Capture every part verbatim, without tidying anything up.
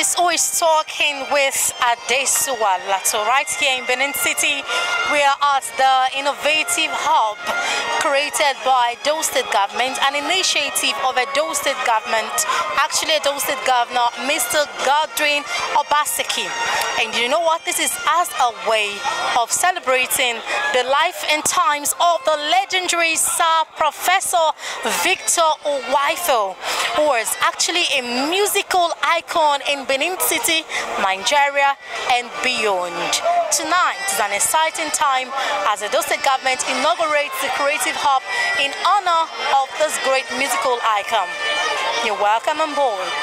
is who is talking with Adesuwa Lato right here in Benin City. We are at the innovative hub created by Edo State government, an initiative of Edo State government, actually Edo State Governor Mister Godwin Obaseki. And you know what? This is as a way of celebrating the life and times of the legendary Sir Professor Victor Uwaifo, who was actually a musical icon in Benin City, Nigeria, and beyond. Tonight is an exciting time as the Edo State government inaugurates the creative hub in honor of this great musical icon. You're welcome on board.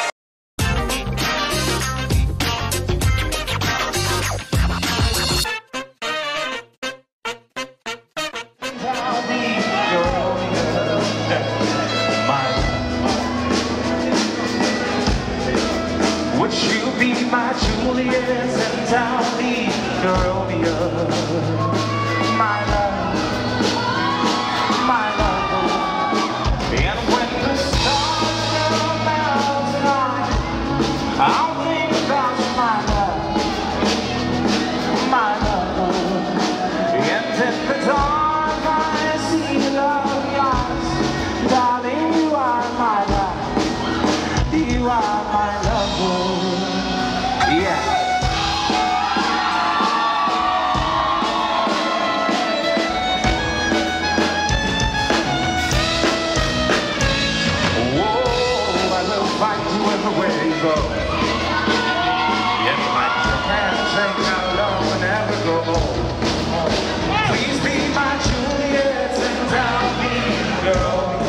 Would you be my Juliet and I'll be your Romeo? My love, my love. And when the stars come out tonight, I'll think about my love, my love. And in the dark I see love eyes. Darling, you are my love, you are my love. Yeah. Whoa, I will find you everywhere you go. Yes, my can't change our love and never go home. Please be my Juliet and I'll be your Romeo.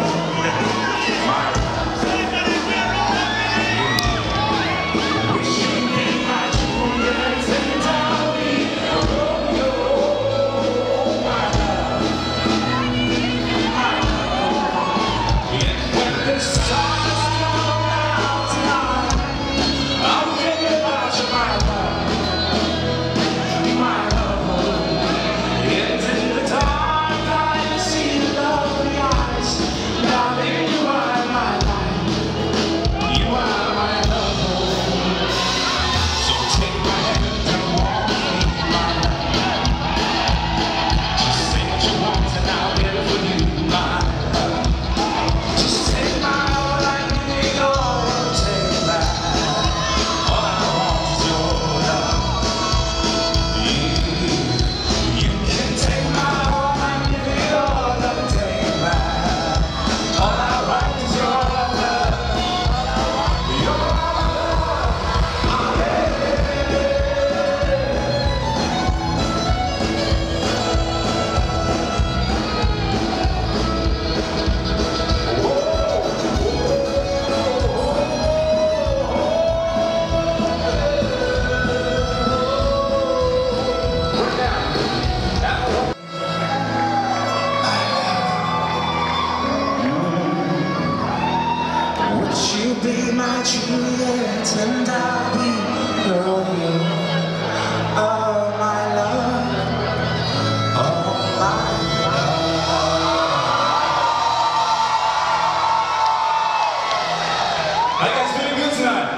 Be my Juliet and I'll be your Romeo. Oh my love, oh my love. How you guys feeling good tonight?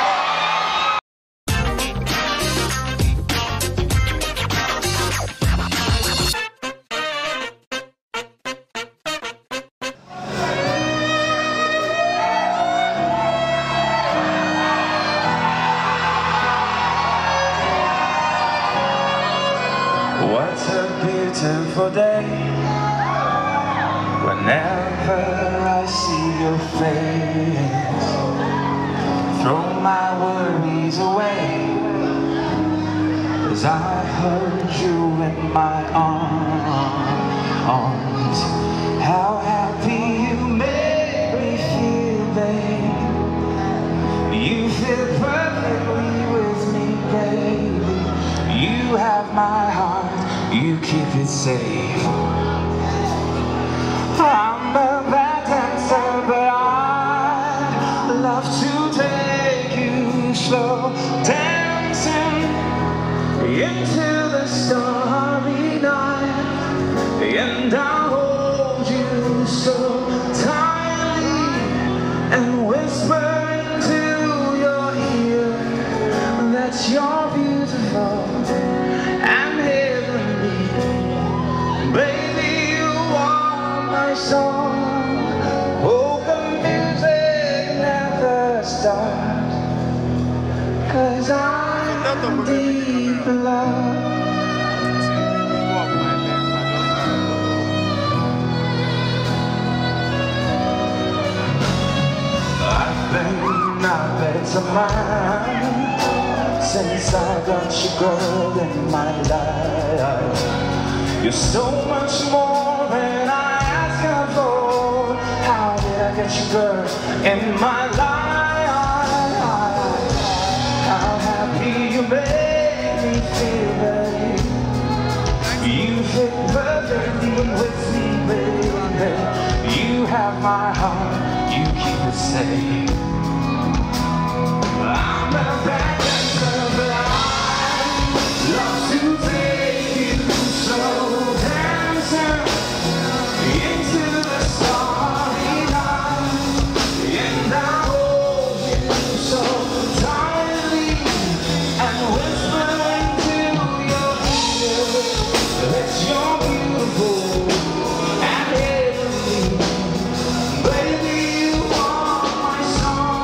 What a beautiful day. Whenever I see your face, throw my worries away as I hold you in my arms. How happy you make me feel, babe. You fit perfectly with me, baby. You have my heart, you keep it safe. I'm a bad dancer, but I'd love to take you slow, dancing into the starry night, and I'll hold you so tightly and whisper into your ear. start, 'cause I'm deep in love. I've been out there to mine since I got you, girl, in my life. You're so much more than I asked for. How did I get you, girl, in my life? How happy you make me feel, babe. You fit perfectly with me, baby. You have my heart, you keep it safe. I'm a bad dancer, but I love to take you slow dancing into the starry night, and I hold you so tightly and whisper into your ear that you're beautiful and heavenly. Baby, you are my song.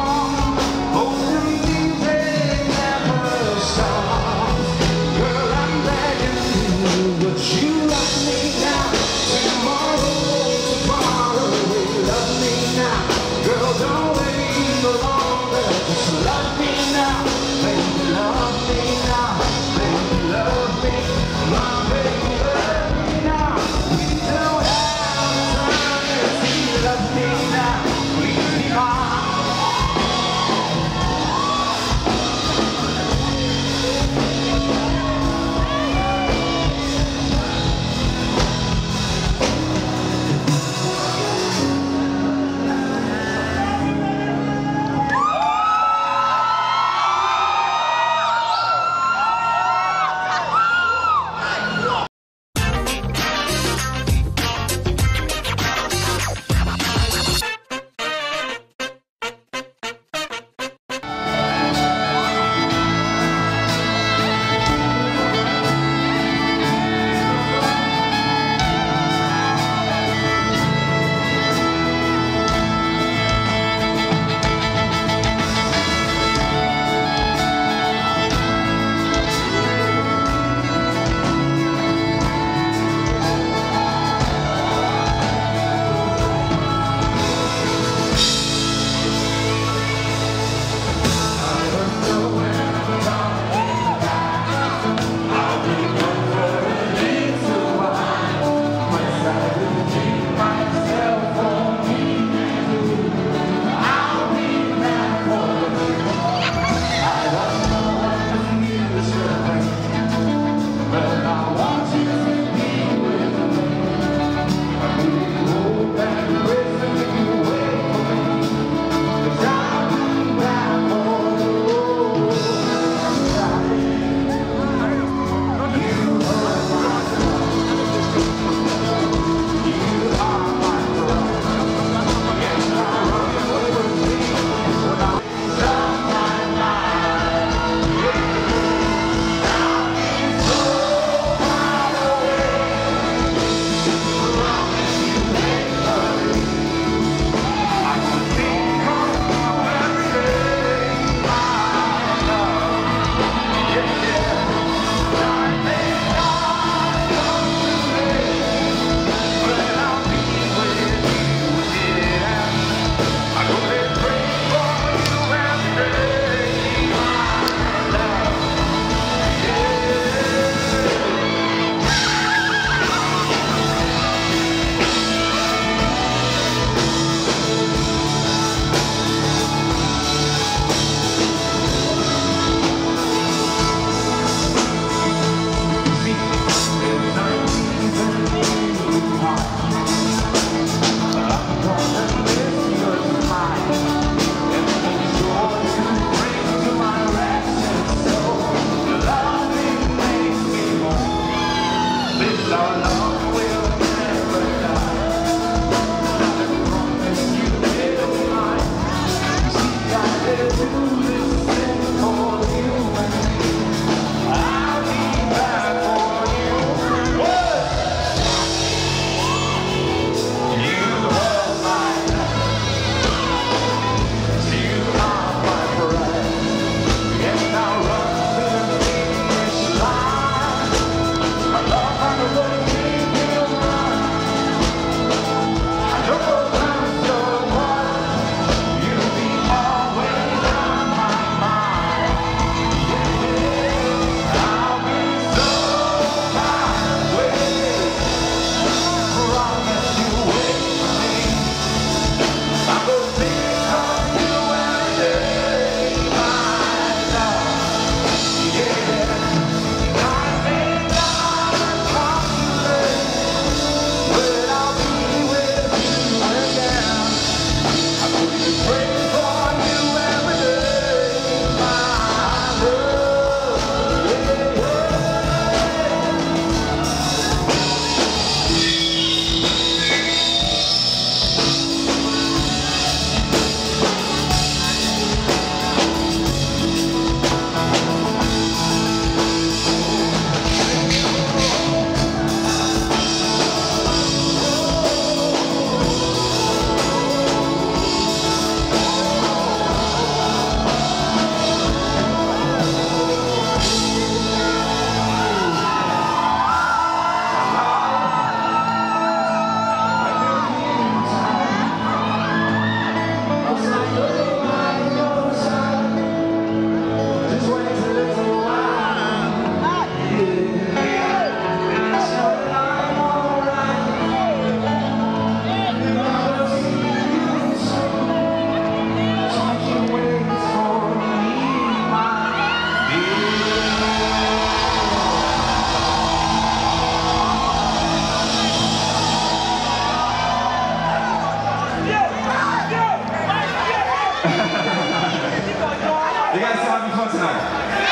fun tonight?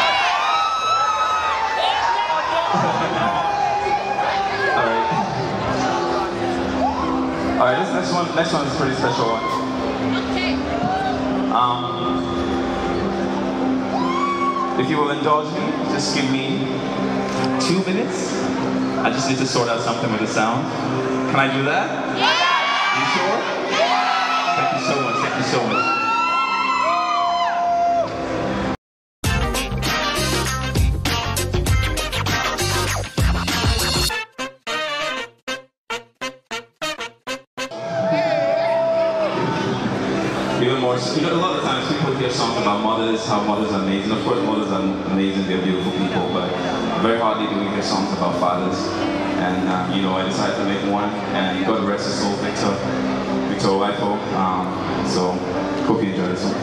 All right. All right, this next one, next one is a pretty special one. Okay. Um, if you will indulge me, just give me two minutes. I just need to sort out something with the sound. Can I do that? Yeah. You sure? Yeah. Thank you so much. Thank you so much. Even more, you know, a lot of times people hear songs about mothers, how mothers are amazing. Of course, mothers are amazing, they're beautiful people, but very hardly do we hear songs about fathers. And, uh, you know, I decided to make one, and God rest his soul, Victor, Victor Uwaifo. Um, so, hope you enjoy this one.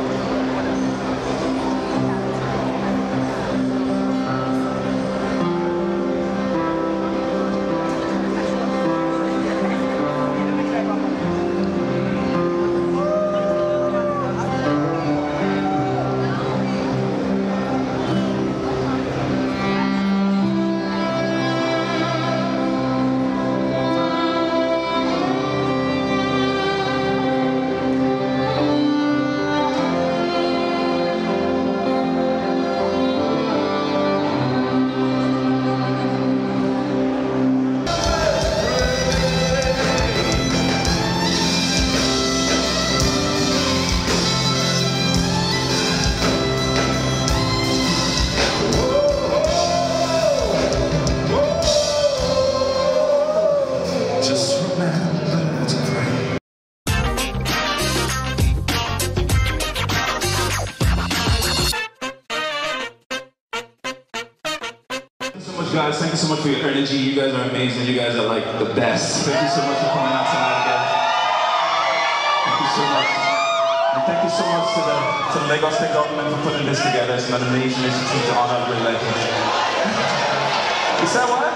Guys, thank you so much for your energy. You guys are amazing. You guys are like the best. Thank you so much for coming out tonight again. Thank you so much. And thank you so much to the, to the Lagos State government for putting this together. It's an amazing initiative to honor a great legend. You said what?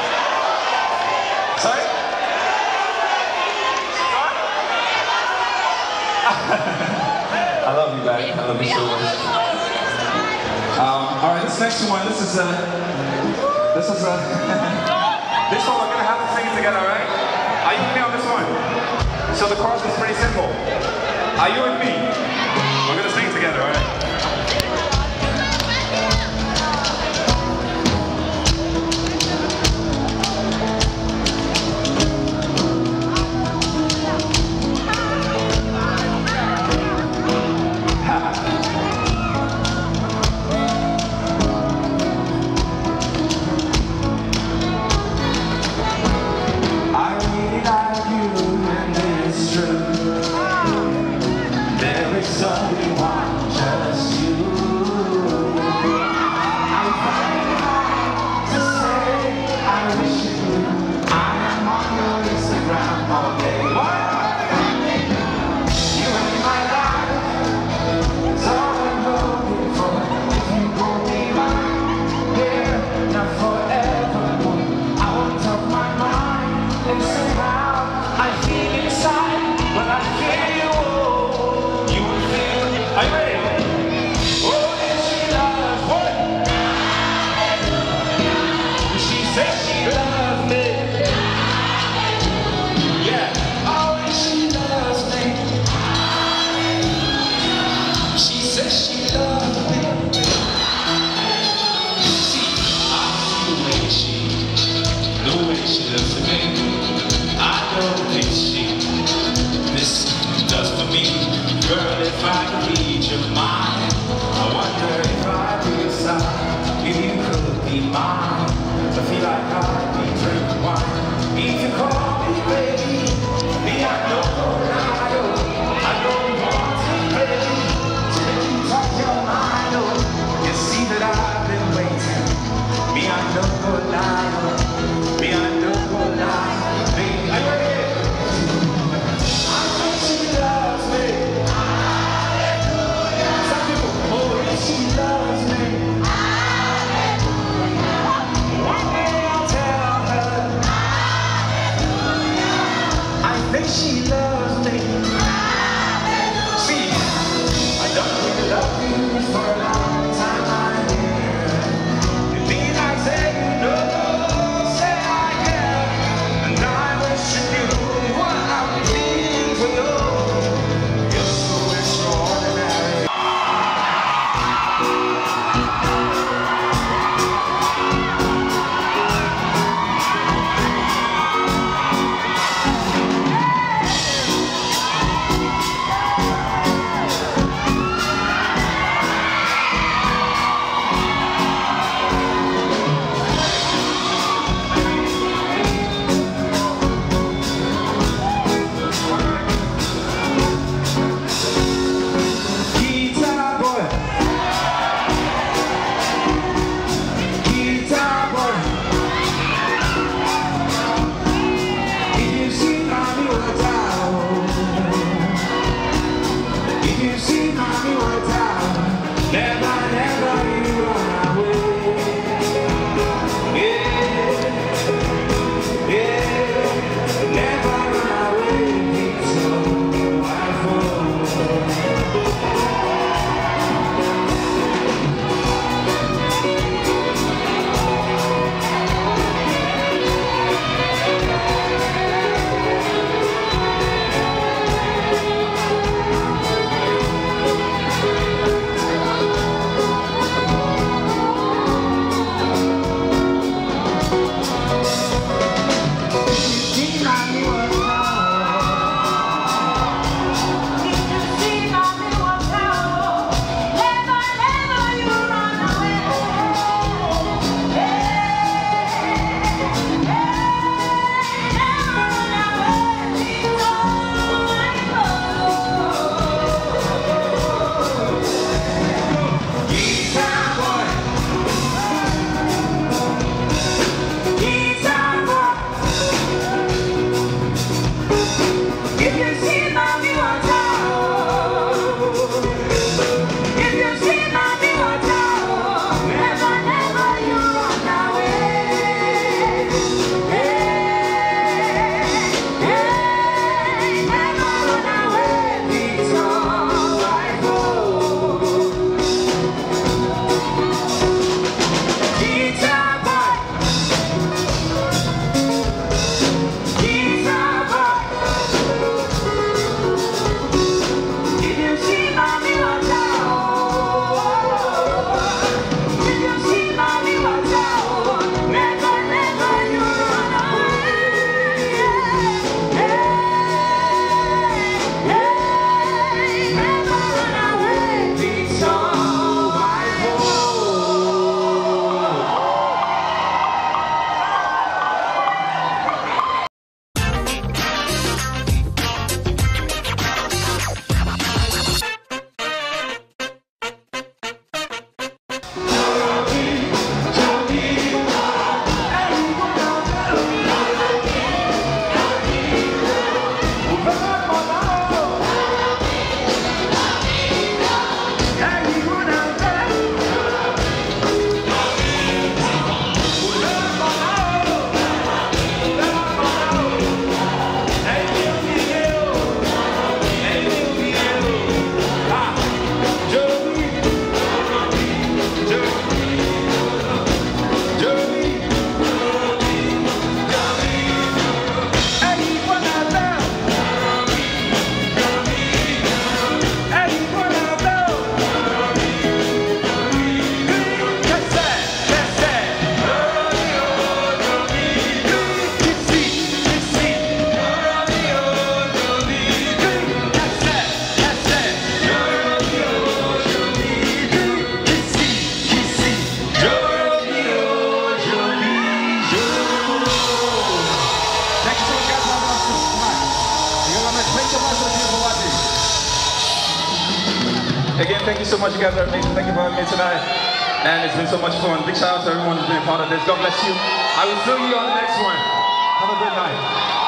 Sorry? I love you back. I love you so much. Um, all right, this next one, this is a... Uh, This is a... this one we're gonna have to sing it together, right? Are you with me on this one? So the chorus is pretty simple. Are you with me? We're gonna sing it together, right? See, I don't really love you for long. see mommy one time, never, never you run away. Yeah, yeah, never run away, Victor Uwaifo. Again, thank you so much. You guys are amazing. Thank you for having me tonight. And it's been so much fun. Big shout out to everyone who's been a part of this. God bless you. I will see you on the next one. Have a good night.